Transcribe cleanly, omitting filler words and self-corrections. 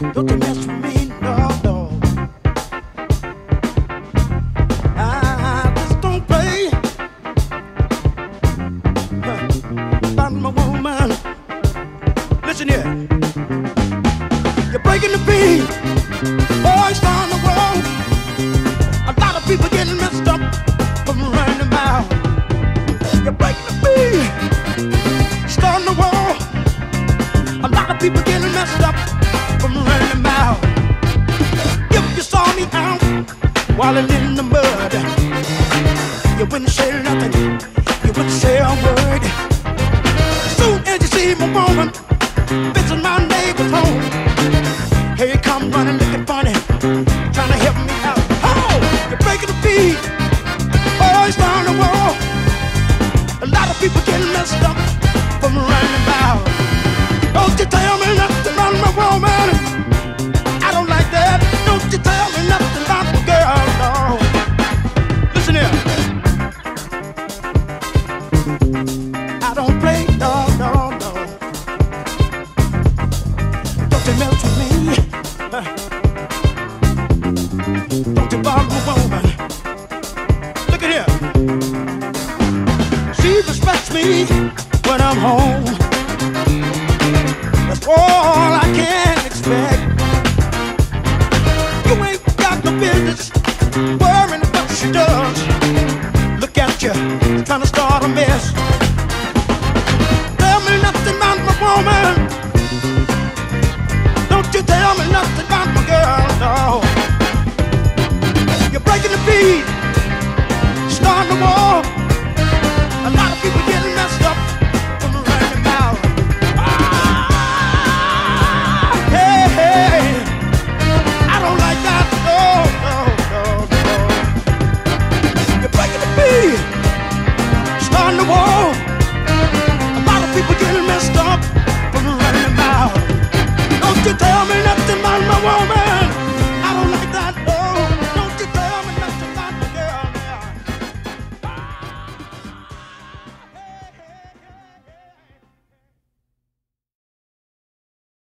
Don't you mess with me, no, no. I just don't play about my woman. Listen here. You're breaking the beat. Boys on the wall. A lot of people getting messed up from running them out. You're breaking the beat. Starting the wall. A lot of people getting messed up from running them out. If you saw me out wallin' in the mud, you wouldn't say nothing. You wouldn't say a word. As soon as you see my woman visiting my neighbor's home, here you come running, looking funny, trying to help me out. Oh, you're breaking the beat. Boys down the wall. A lot of people getting messed up from running about. Don't you tell me nothing about my woman. I don't like that. Don't you tell me nothing about my girl, no. Listen here. I don't play, no, no, no. Don't you mess with me. Don't you bother my woman. Look at here. She respects me when I'm home. That's all I can expect. You ain't got no business worrying what she does. Look at you, trying to start a mess. Tell me nothing about my woman. Don't you tell me nothing about my girl, no. You're breaking the beat.